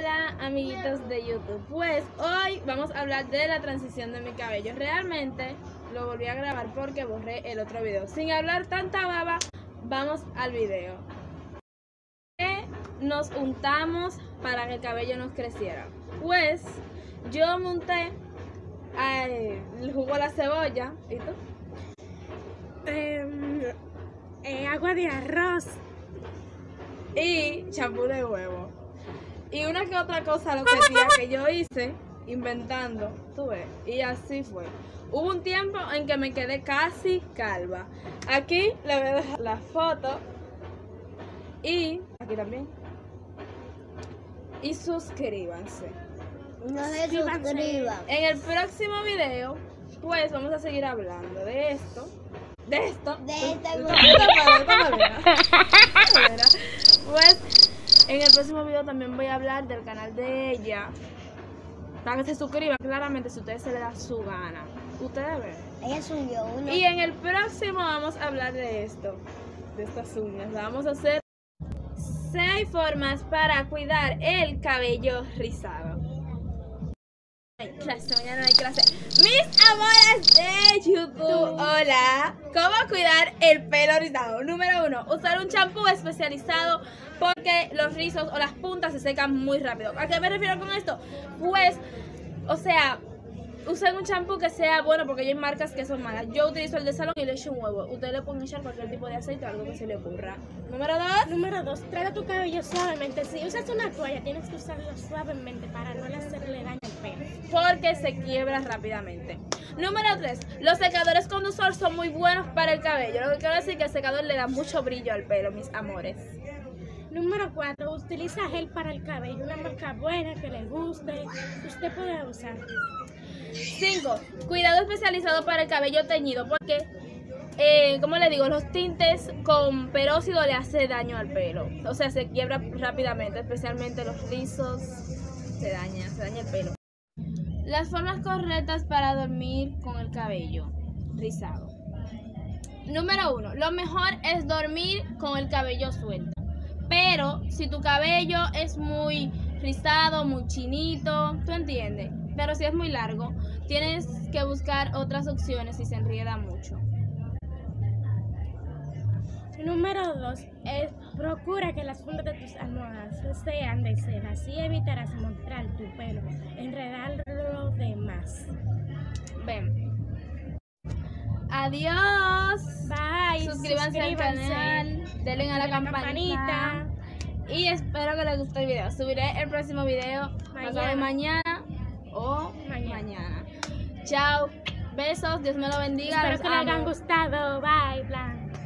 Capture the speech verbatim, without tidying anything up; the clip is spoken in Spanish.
Hola amiguitos de YouTube, pues hoy vamos a hablar de la transición de mi cabello. Realmente lo volví a grabar porque borré el otro video. Sin hablar tanta baba, vamos al video. Nos untamos para que el cabello nos creciera. Pues yo monté ay, el jugo de la cebolla. ¿Y tú? Eh, eh, agua de arroz y champú de huevo. Y una que otra cosa lo que, tía, que yo hice inventando, tú ves, y así fue. Hubo un tiempo en que me quedé casi calva. Aquí le voy a dejar la foto y aquí también. Y suscríbanse. No se suscriban. En el próximo video, pues vamos a seguir hablando de esto. De esto. De esta Pues en el próximo video también voy a hablar del canal de ella. Para que se suscriban claramente si a ustedes se les da su gana. Ustedes ven. Ella subió uno. Y en el próximo vamos a hablar de esto. De estas uñas. Vamos a hacer seis formas para cuidar el cabello rizado. Hay clase, mañana hay clase. Mis amores de YouTube, hola. ¿Cómo cuidar el pelo rizado? Número uno, usar un champú especializado porque los rizos o las puntas se secan muy rápido. ¿A qué me refiero con esto? Pues, o sea, usen un champú que sea bueno porque hay marcas que son malas. Yo utilizo el de salón y le echo un huevo. Ustedes le pueden echar cualquier tipo de aceite o algo que se le ocurra. Número dos. Número dos, trata tu cabello suavemente. Si usas una toalla, tienes que usarlo suavemente para no hacerle daño al pelo, porque se quiebra rápidamente. Número tres, los secadores con difusor son muy buenos para el cabello. Lo que quiero decir es que el secador le da mucho brillo al pelo, mis amores. Número cuatro, utiliza gel para el cabello, una marca buena que le guste, que usted pueda usar. cinco. Cuidado especializado para el cabello teñido porque, eh, como le digo, los tintes con peróxido le hace daño al pelo. O sea, se quiebra rápidamente, especialmente los rizos, se daña, se daña el pelo. Las formas correctas para dormir con el cabello rizado. Número uno, lo mejor es dormir con el cabello suelto. Pero si tu cabello es muy rizado, muy chinito, ¿tú entiendes? Pero si es muy largo, tienes que buscar otras opciones si se enrieda mucho. Número dos, es procura que las fundas de tus almohadas sean de seda, así evitarás mostrar tu pelo, enredarlo de más. Ven. Adiós. Bye. Suscríbanse, al canal, denle a la, la campanita. campanita. Y espero que les guste el video. Subiré el próximo video mañana, mañana o mañana. mañana. Chao. Besos. Dios me lo bendiga. Espero Los que amo. les hayan gustado. Bye. Blanc.